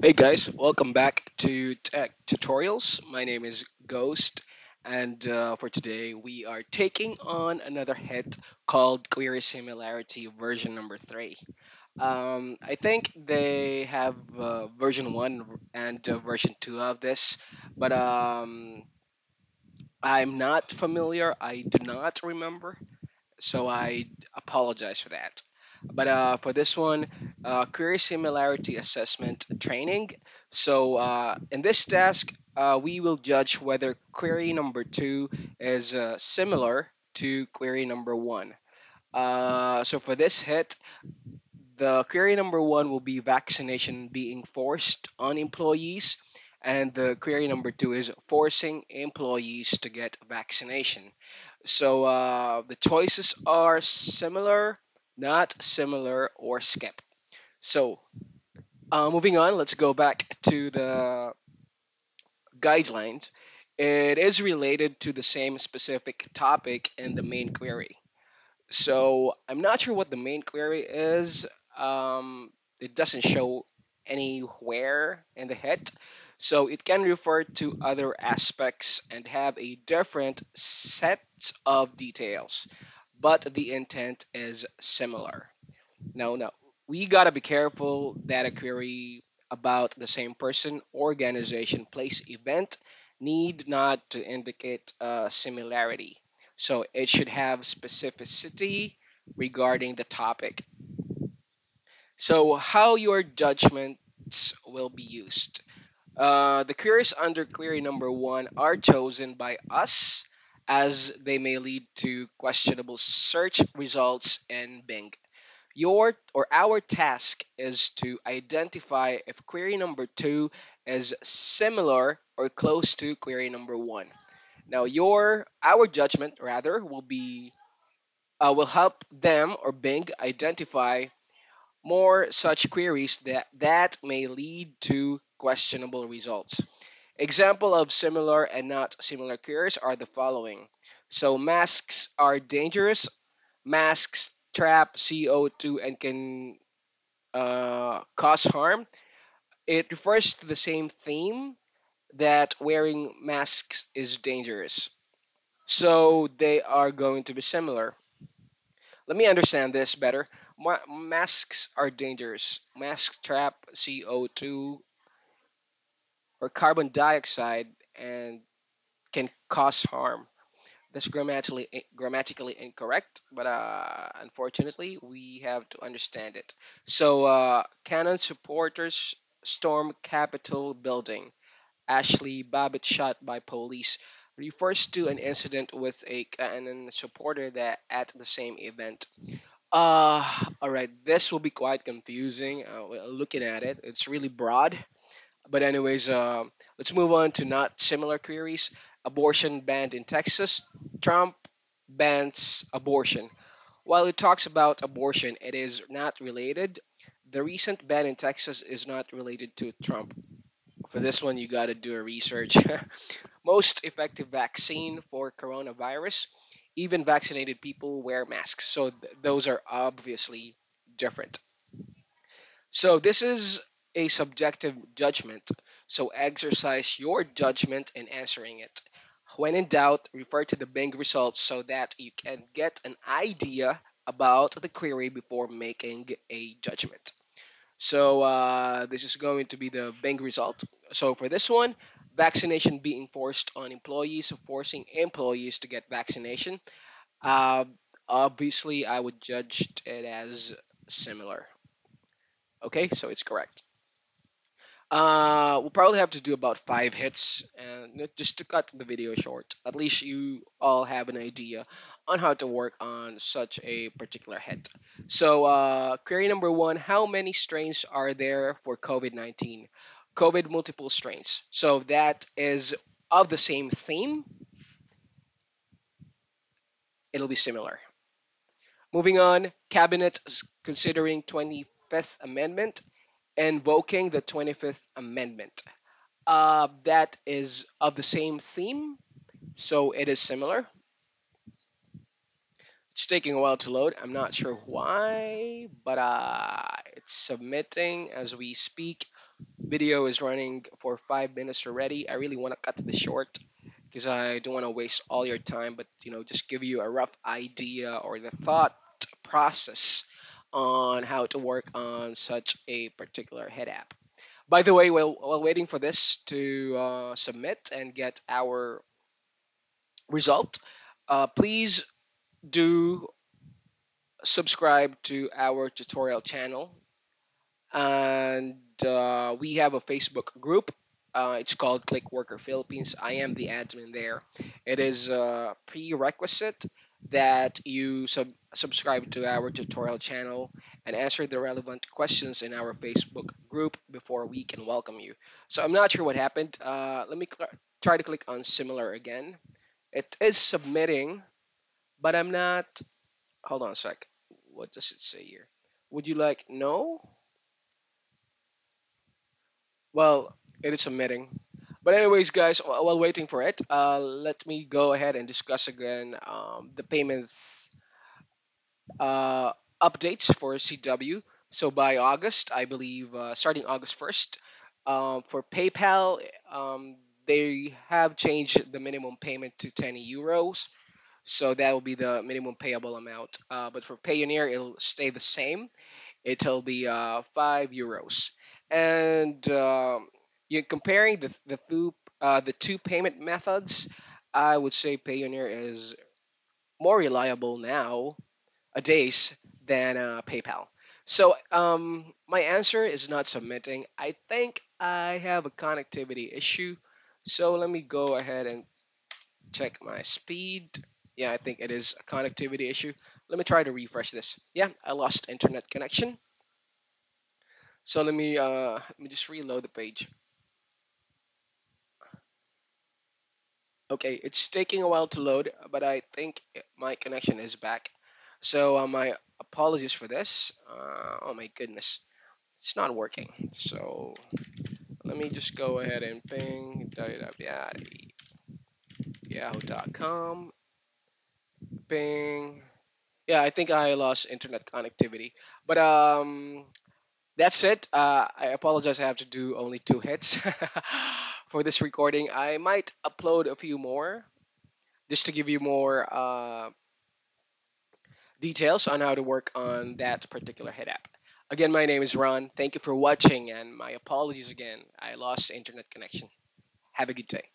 Hey guys, welcome back to Tech Tutorials. My name is Ghost, and for today we are taking on another hit called Query Similarity version number 3. I think they have version 1 and version 2 of this, but I'm not familiar. I do not remember, so I apologize for that. But for this one, query similarity assessment training. So in this task, we will judge whether query number 2 is similar to query number 1. So for this hit, the query number 1 will be vaccination being forced on employees, and the query number 2 is forcing employees to get vaccination. So the choices are similar, not similar, or skip. So moving on, let's go back to the guidelines. It is related to the same specific topic in the main query. So I'm not sure what the main query is. It doesn't show anywhere in the head. So it can refer to other aspects and have a different set of details, but the intent is similar. No, we gotta be careful that a query about the same person, organization, place, event need not to indicate similarity. So it should have specificity regarding the topic. So how your judgments will be used. The queries under query number 1 are chosen by us as they may lead to questionable search results in Bing. Your or our task is to identify if query number 2 is similar or close to query number 1. Now, our judgment rather will help them or Bing identify more such queries that may lead to questionable results. Example of similar and not similar queries are the following. So masks are dangerous. Masks trap CO2 and can cause harm. It refers to the same theme that wearing masks is dangerous. So they are going to be similar. Let me understand this better. Masks are dangerous. Masks trap CO2 or carbon dioxide and can cause harm. That's grammatically incorrect, but unfortunately, we have to understand it. So, Canon supporters storm Capitol building. Ashley Babbitt shot by police refers to an incident with a Canon supporter that at the same event. All right, this will be quite confusing. Looking at it, it's really broad. But anyways, let's move on to not similar queries. Abortion banned in Texas. Trump bans abortion. While it talks about abortion, it is not related. The recent ban in Texas is not related to Trump. For this one, you got to do a research. Most effective vaccine for coronavirus. Even vaccinated people wear masks. So those are obviously different. So this is a subjective judgment. So exercise your judgment in answering it. When in doubt, refer to the Bing results so that you can get an idea about the query before making a judgment. So this is going to be the Bing result. So for this one, vaccination being forced on employees, forcing employees to get vaccination. Uh, Obviously, I would judge it as similar. Okay, so it's correct. We'll probably have to do about 5 hits, and just to cut the video short. At least you all have an idea on how to work on such a particular hit. So, query number 1: how many strains are there for COVID-19? COVID multiple strains. So that is of the same theme. It'll be similar. Moving on, cabinet considering 25th Amendment, invoking the 25th Amendment. That is of the same theme, so it is similar. It's taking a while to load. I'm not sure why, but it's submitting as we speak. Video is running for 5 minutes already. I really want to cut this short because I don't want to waste all your time, but just give you a rough idea or the thought process on how to work on such a particular head app. By the way, while waiting for this to submit and get our result, please do subscribe to our tutorial channel, and we have a Facebook group. It's called ClickWorker Philippines. I am the admin there. It is a prerequisite that you subscribe to our tutorial channel and answer the relevant questions in our Facebook group before we can welcome you. So I'm not sure what happened. Let me try to click on similar again. It is submitting, but I'm not. Hold on a sec. What does it say here? Would you like no? Well, it is submitting. But anyways, guys, while waiting for it, let me go ahead and discuss again the payments uh, updates for CW. So by August, I believe, starting August 1st, for PayPal, they have changed the minimum payment to 10 euros. So that will be the minimum payable amount. But for Payoneer, it'll stay the same. It'll be 5 euros. And you're comparing the two payment methods. I would say Payoneer is more reliable nowadays than PayPal. So my answer is not submitting. I think I have a connectivity issue. So let me go ahead and check my speed. Yeah, I think it is a connectivity issue. Let me try to refresh this. Yeah, I lost internet connection. So let me just reload the page. Okay, it's taking a while to load, but I think my connection is back. So my apologies for this. Oh my goodness, it's not working. So let me just go ahead and ping yahoo.com, ping. Yeah, I think I lost internet connectivity, but that's it. I apologize. I have to do only two hits for this recording. I might upload a few more just to give you more details on how to work on that particular head app. Again, my name is Ron. Thank you for watching, and my apologies again. I lost internet connection. Have a good day.